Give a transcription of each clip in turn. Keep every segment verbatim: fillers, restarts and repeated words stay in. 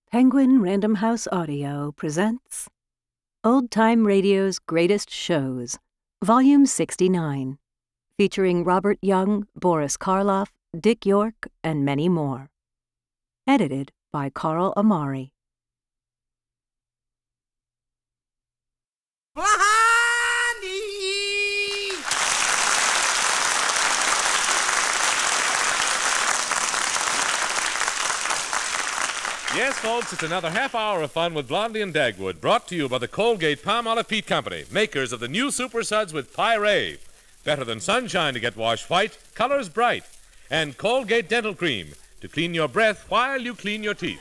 Penguin Random House Audio presents Old Time Radio's Greatest Shows, Volume sixty-nine, featuring Robert Young, Boris Karloff, Dick York, and many more. Edited by Carl Amari. Blondie! Yes, folks, it's another half hour of fun with Blondie and Dagwood, brought to you by the Colgate Palmolive Peat Company, makers of the new Super Suds with Pyrave. Better than sunshine to get washed white, colors bright. And Colgate Dental Cream to clean your breath while you clean your teeth.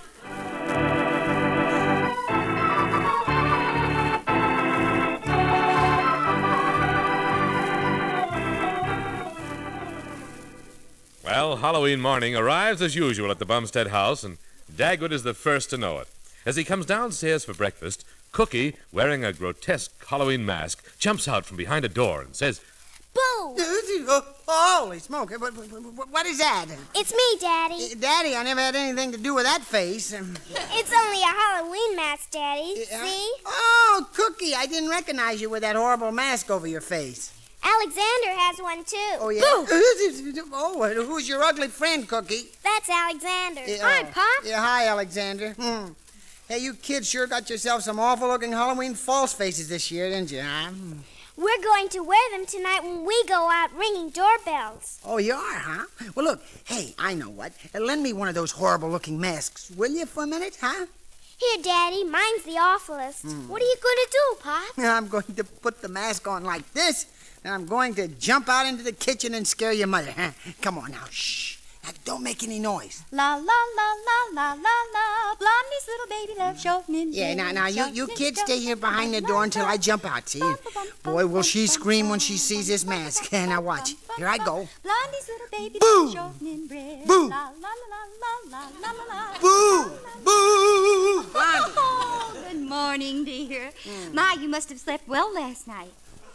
Well, Halloween morning arrives as usual at the Bumstead house, and Dagwood is the first to know it. As he comes downstairs for breakfast, Cookie, wearing a grotesque Halloween mask, jumps out from behind a door and says, Boo! Holy smoke. What, what, what is that? It's me, Daddy. Uh, Daddy, I never had anything to do with that face. It's only a Halloween mask, Daddy. Uh, See? Oh, Cookie, I didn't recognize you with that horrible mask over your face. Alexander has one, too. Oh, yeah? Boo! Oh, who's your ugly friend, Cookie? That's Alexander. Yeah, Hi, oh. Pop. Yeah, hi, Alexander. Hmm. Hey, you kids sure got yourself some awful-looking Halloween false faces this year, didn't you, huh? We're going to wear them tonight when we go out ringing doorbells. Oh, you are, huh? Well, look, hey, I know what. Uh, lend me one of those horrible-looking masks, will you, for a minute, huh? Here, Daddy, mine's the awfulest. Mm. What are you going to do, Pop? I'm going to put the mask on like this, and I'm going to jump out into the kitchen and scare your mother, huh? Come on now, shh. Now, don't make any noise. La, la, la, la, la, la, la. Blondie's little baby love shortening. Yeah, now, now, you, you kids stay here behind the door until I jump out, see? Boy, will she scream when she sees this mask. Now, watch. Here I go. Blondie's little baby Boo! love shortening bread. Boo! La, la, la, la, la, la, la, la. Boo! Boo! Blondie. Oh, good morning, dear. Mm. My, you must have slept well last night.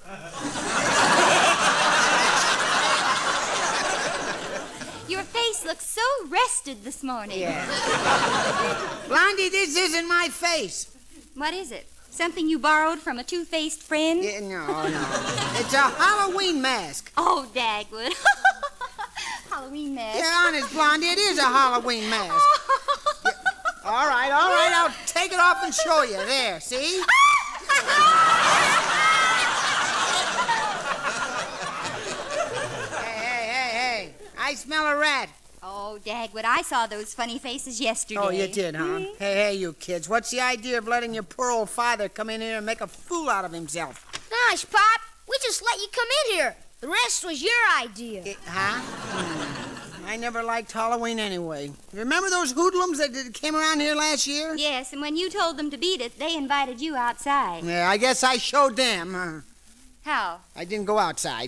Your face looks so rested this morning. Yeah. Blondie, this isn't my face. What is it? Something you borrowed from a two-faced friend? Yeah, no, no. It's a Halloween mask. Oh, Dagwood. Halloween mask. Yeah, honest, Blondie, it is a Halloween mask. Yeah. All right, all right, I'll take it off and show you. There, see? I smell a rat. Oh, Dagwood, I saw those funny faces yesterday. Oh, you did, huh? Mm-hmm. Hey, hey, you kids, what's the idea of letting your poor old father come in here and make a fool out of himself? Gosh, Pop, we just let you come in here. The rest was your idea. It, huh? Hmm. I never liked Halloween anyway. Remember those hoodlums that came around here last year? Yes, and when you told them to beat it, they invited you outside. Yeah, I guess I showed them. Uh, How? I didn't go outside.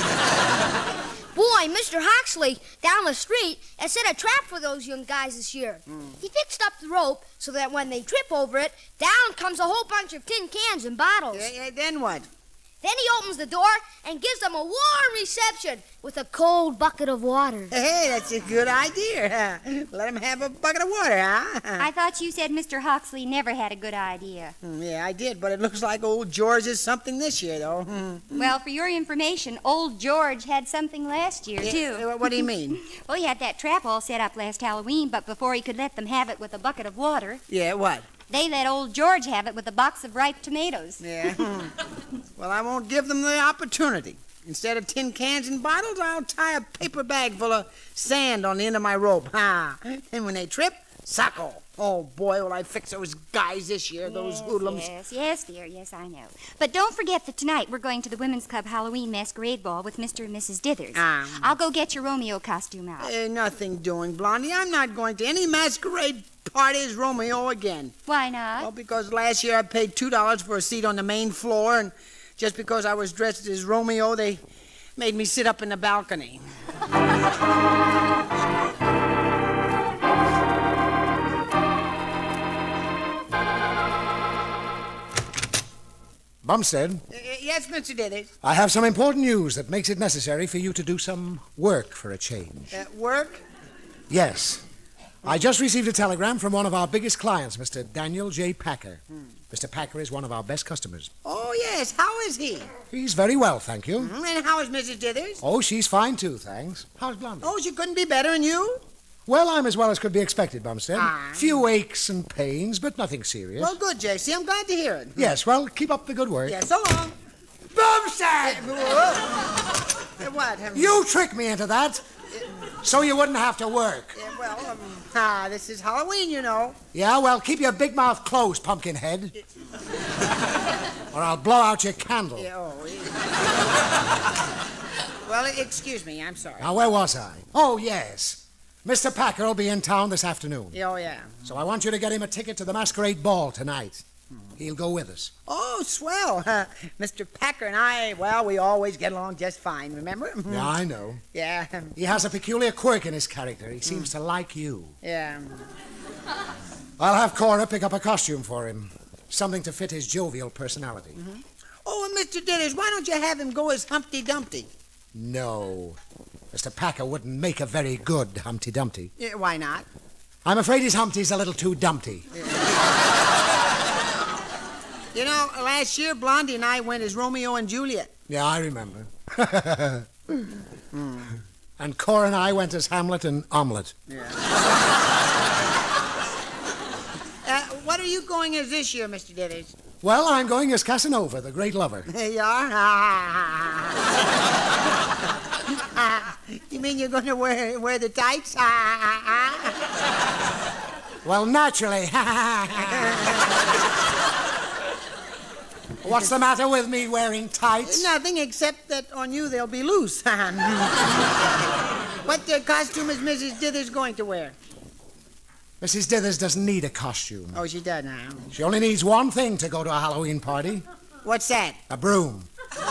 Boy, Mister Huxley, down the street, has set a trap for those young guys this year. Mm. He fixed up the rope so that when they trip over it, down comes a whole bunch of tin cans and bottles. Yeah, yeah, then what? Then he opens the door and gives them a warm reception with a cold bucket of water. Hey, that's a good idea. Huh? Let him have a bucket of water, huh? I thought you said Mister Huxley never had a good idea. Mm, yeah, I did, but it looks like old George is something this year, though. Mm. Well, for your information, old George had something last year, yeah, too. What do you mean? Well, he had that trap all set up last Halloween, but before he could let them have it with a bucket of water... Yeah, what? They let old George have it with a box of ripe tomatoes. Yeah. Well, I won't give them the opportunity. Instead of tin cans and bottles, I'll tie a paper bag full of sand on the end of my rope. Ha! And when they trip, suckle. Oh, boy, will I fix those guys this year, those yes, hoodlums. Yes, yes, dear, yes, I know. But don't forget that tonight we're going to the Women's Club Halloween Masquerade Ball with Mister and Missus Dithers. Um, I'll go get your Romeo costume out. Uh, nothing doing, Blondie. I'm not going to any masquerade party as Romeo again. Why not? Well, because last year I paid two dollars for a seat on the main floor, and just because I was dressed as Romeo, they made me sit up in the balcony. Bumstead? Uh, yes, Mister Dithers. I have some important news that makes it necessary for you to do some work for a change. Uh, work? Yes. I just received a telegram from one of our biggest clients, Mister Daniel J. Packer. Hmm. Mister Packer is one of our best customers. Oh, yes. How is he? He's very well, thank you. Mm-hmm. And how is Missus Dithers? Oh, she's fine, too, thanks. How's Blondie? Oh, she couldn't be better, and you? Well, I'm as well as could be expected, Bumstead. Ah. Few aches and pains, but nothing serious. Well, good, J C. I'm glad to hear it. Yes, well, keep up the good work. Yeah, so long. Bumstead! Uh, what? Um, You tricked me into that, so you wouldn't have to work. Yeah, well, um, ah, this is Halloween, you know. Yeah, well, keep your big mouth closed, Pumpkinhead. Or I'll blow out your candle. Yeah, oh, yeah. Well, excuse me, I'm sorry. Now, where was I? Oh, yes. Mister Packer will be in town this afternoon. Oh, yeah. So I want you to get him a ticket to the Masquerade Ball tonight. He'll go with us. Oh, swell. Uh, Mister Packer and I, well, we always get along just fine, remember? Yeah, I know. Yeah. He has a peculiar quirk in his character. He seems mm. to like you. Yeah. I'll have Cora pick up a costume for him. Something to fit his jovial personality. Mm-hmm. Oh, and Mister Dithers, why don't you have him go as Humpty Dumpty? No. Mister Packer wouldn't make a very good Humpty Dumpty. Yeah, why not? I'm afraid his Humpty's a little too dumpty. Yeah. You know, last year, Blondie and I went as Romeo and Juliet. Yeah, I remember. mm. And Cora and I went as Hamlet and Omelette. Yeah. uh, what are you going as this year, Mister Dithers? Well, I'm going as Casanova, the great lover. There you are? You mean you're going to wear, wear the tights? Well, naturally. What's the matter with me wearing tights? Nothing, except that on you they'll be loose. What uh, costume is Missus Dithers going to wear? Missus Dithers doesn't need a costume. Oh, she does now. She only needs one thing to go to a Halloween party. What's that? A broom.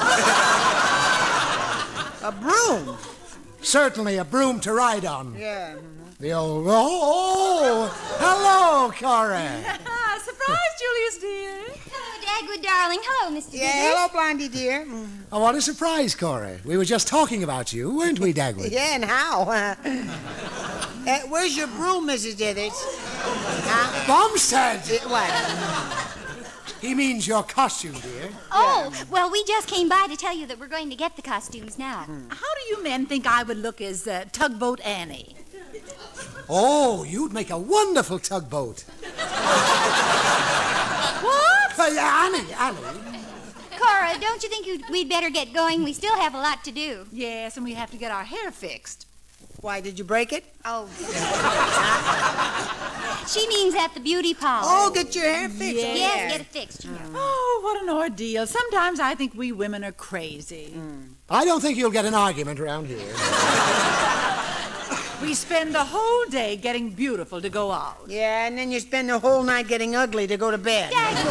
A broom? Certainly, a broom to ride on. Yeah. The old, oh, oh, hello, Cora. Surprise, Julius, dear. Hello, Dagwood, darling. Hello, Mister Yeah, Dithers. hello, Blondie, dear. Oh, what a surprise, Cora. We were just talking about you, weren't we, Dagwood? Yeah, and how? Uh, uh, where's your broom, Missus Dithers? Huh? Bumstead! Uh, what? He means your costume, dear. Oh, yeah. Well, we just came by to tell you that we're going to get the costumes now. Hmm. How do you men think I would look as uh, Tugboat Annie? Oh, you'd make a wonderful tugboat. What? Uh, yeah, Annie, Annie. Cora, don't you think you'd, we'd better get going? We still have a lot to do. Yes, and we have to get our hair fixed. Why, did you break it? Oh. She means at the beauty parlor. Oh, get your hair fixed. Yes, Yeah. get it fixed, you know. Oh, what an ordeal. Sometimes I think we women are crazy. Mm. I don't think you'll get an argument around here. We spend the whole day getting beautiful to go out. Yeah, and then you spend the whole night getting ugly to go to bed.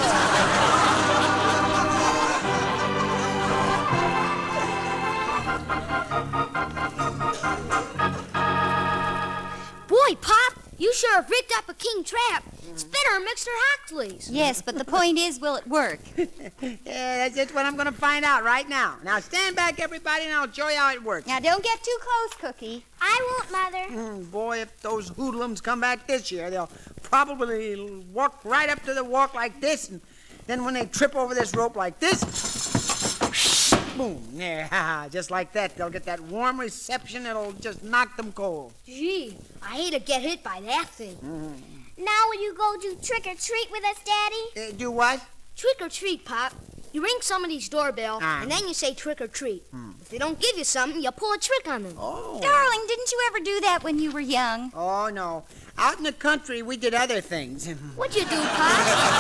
Boy, Pop, you sure have rigged up a king trap. It's better than Mister Huxley's. Yes, but the point is, will it work? Yeah, that's just what I'm going to find out right now. Now, stand back, everybody, and I'll show you how it works. Now, don't get too close, Cookie. I won't, Mother. Mm, boy, if those hoodlums come back this year, they'll probably walk right up to the walk like this, and then when they trip over this rope like this, boom, yeah, just like that. They'll get that warm reception that'll just knock them cold. Gee, I hate to get hit by that thing. Mm-hmm. Now will you go do trick-or-treat with us, Daddy? Uh, do what? Trick-or-treat, Pop. You ring somebody's doorbell, Ah. and then you say trick-or-treat. Hmm. If they don't give you something, you pull a trick on them. Oh. Darling, didn't you ever do that when you were young? Oh, no. Out in the country, we did other things. What'd you do, Pop?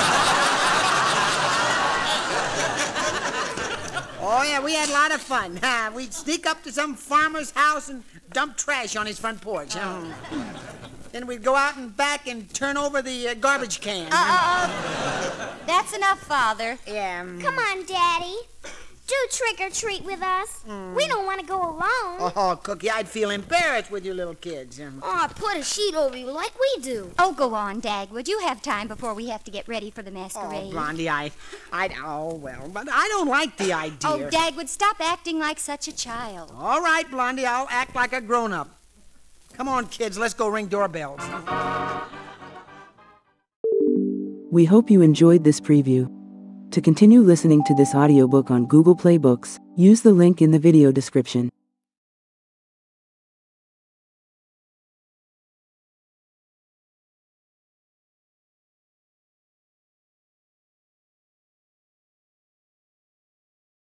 Oh, yeah, we had a lot of fun. Uh, we'd sneak up to some farmer's house and dump trash on his front porch. Uh, then we'd go out and back and turn over the uh, garbage can. Uh, uh, uh, that's enough, Father. Yeah. um, Come on, Daddy. Do trick-or-treat with us. We don't want to go alone. Oh, Cookie, I'd feel embarrassed with you little kids. Um, Oh, put a sheet over you like we do. Oh, go on, Dagwood. You have time before we have to get ready for the oh, masquerade. Blondie, I, I, oh, well, but I don't like the idea. Oh, Dagwood, stop acting like such a child. All right, Blondie, I'll act like a grown-up. Come on, kids, let's go ring doorbells. We hope you enjoyed this preview. To continue listening to this audiobook on Google Play Books, use the link in the video description.